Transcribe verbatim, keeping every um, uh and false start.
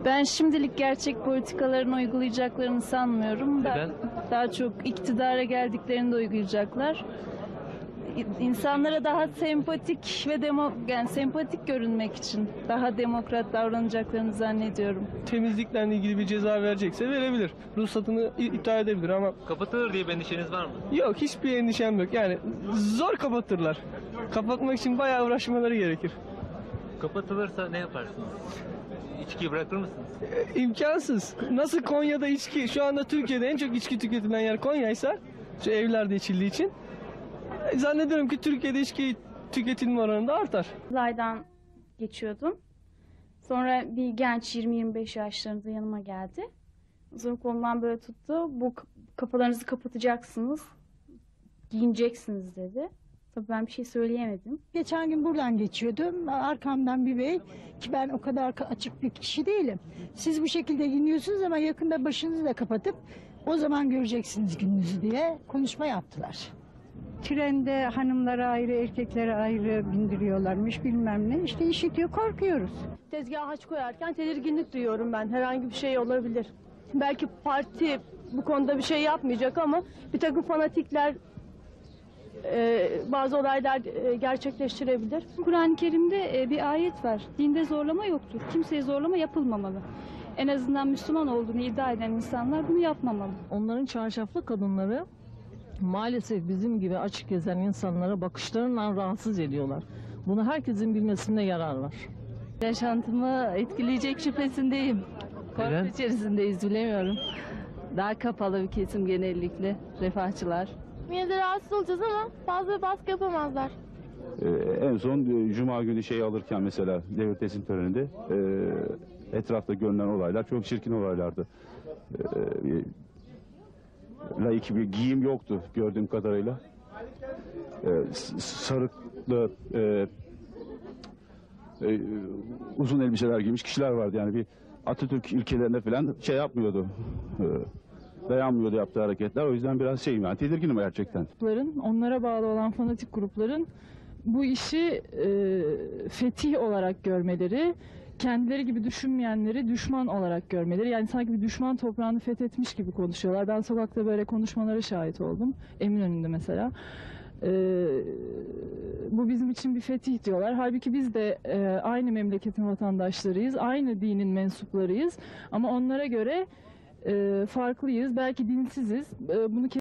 Ben şimdilik gerçek politikalarını uygulayacaklarını sanmıyorum. Da, Neden? daha çok iktidara geldiklerinde uygulayacaklar. İnsanlara daha sempatik ve demo, yani sempatik görünmek için daha demokrat davranacaklarını zannediyorum. Temizlikle ilgili bir ceza verecekse verebilir. Ruhsatını iptal edebilir ama Kapatılır diye bir endişeniz var mı? yok, hiçbir endişem yok. Yani zor kapatırlar. Kapatmak için bayağı uğraşmaları gerekir. Kapatılırsa ne yaparsınız? İçkiyi bırakır mısınız? E, imkansız. Nasıl Konya'da içki, şu anda Türkiye'de en çok içki tüketilen yer Konya'ysa, şu evlerde içildiği için, e, zannediyorum ki Türkiye'de içki tüketilme oranı da artar. Uzaydan geçiyordum. Sonra bir genç yirmi yirmi beş yaşlarında yanıma geldi. Sonra kolumdan böyle tuttu. Bu kapılarınızı kapatacaksınız, giyineceksiniz dedi. Tabii ben bir şey söyleyemedim. Geçen gün buradan geçiyordum. Arkamdan bir bey, ki ben o kadar açık bir kişi değilim. Siz bu şekilde giyiniyorsunuz ama yakında başınızı da kapatıp o zaman göreceksiniz gününüzü diye konuşma yaptılar. Trende hanımlara ayrı, erkeklere ayrı bindiriyorlarmış bilmem ne. İşte işitiyor, korkuyoruz. Tezgaha haç koyarken tedirginlik duyuyorum ben. Herhangi bir şey olabilir. Belki parti bu konuda bir şey yapmayacak ama bir takım fanatikler e, bazı olaylar e, gerçekleştirebilir. Kur'an-ı Kerim'de bir ayet var. Dinde zorlama yoktur. Kimseye zorlama yapılmamalı. En azından Müslüman olduğunu iddia eden insanlar bunu yapmamalı. Onların çarşaflı kadınları maalesef bizim gibi açık gezen insanlara bakışlarından rahatsız ediyorlar. Bunu herkesin bilmesinde yarar var. Yaşantımı etkileyecek şüphesindeyim. Korku Neden? içerisindeyiz, bilemiyorum. Daha kapalı bir kesim genellikle, refahçılar. Yine de rahatsız olacağız ama fazla baskı yapamazlar. Ee, en son e, Cuma günü şeyi alırken mesela devir teslim töreninde e, etrafta görünen olaylar çok çirkin olaylardı. E, laik bir giyim yoktu gördüğüm kadarıyla. E, sarıklı e, e, uzun elbiseler giymiş kişiler vardı, yani bir Atatürk ilkelerine falan şey yapmıyordu. E, dayanmıyordu yaptığı hareketler. O yüzden biraz şeyim, yani tedirginim gerçekten. Onlara bağlı olan fanatik grupların bu işi e, fetih olarak görmeleri, kendileri gibi düşünmeyenleri düşman olarak görmeleri, yani sanki bir düşman toprağını fethetmiş gibi konuşuyorlar. Ben sokakta böyle konuşmalara şahit oldum. Eminönü'nde mesela. Ee, bu bizim için bir fetih diyorlar. Halbuki biz de e, aynı memleketin vatandaşlarıyız, aynı dinin mensuplarıyız. Ama onlara göre e, farklıyız, belki dinsiziz. E, bunu